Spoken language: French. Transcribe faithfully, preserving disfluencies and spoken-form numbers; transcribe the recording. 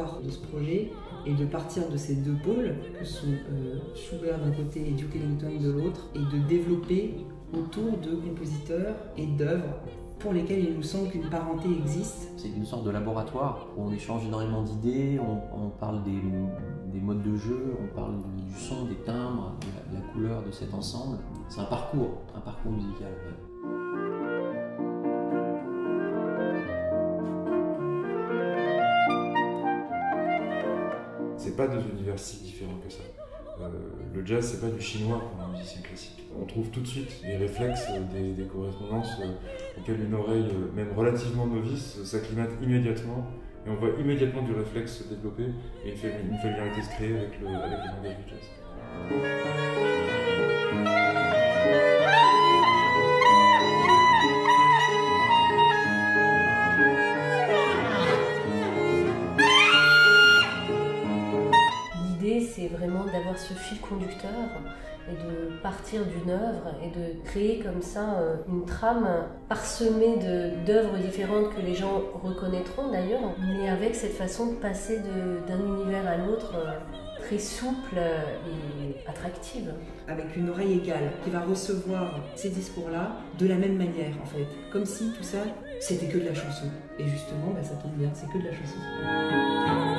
laboratoire de ce projet est de partir de ces deux pôles, que sont euh, Schubert d'un côté et Duke Ellington de l'autre, et de développer autour de compositeurs et d'œuvres pour lesquels il nous semble qu'une parenté existe. C'est une sorte de laboratoire où on échange énormément d'idées, on, on parle des, des modes de jeu, on parle du son, des timbres, de la, de la couleur de cet ensemble. C'est un parcours, un parcours musical. C'est pas deux univers si différents que ça. Euh, le jazz, c'est pas du chinois pour un musicien classique. On trouve tout de suite les réflexes, des, des correspondances euh, auxquelles une oreille, euh, même relativement novice, s'acclimate immédiatement, et on voit immédiatement du réflexe se développer et une, une familiarité se créer avec le, avec le langage du jazz. C'est vraiment d'avoir ce fil conducteur et de partir d'une œuvre et de créer comme ça une trame parsemée d'œuvres différentes que les gens reconnaîtront d'ailleurs, mais avec cette façon de passer d'un univers à l'autre très souple et attractive. Avec une oreille égale, qui va recevoir ces discours-là de la même manière en fait, comme si tout ça c'était que de la chanson. Et justement, bah, ça tombe bien, c'est que de la chanson.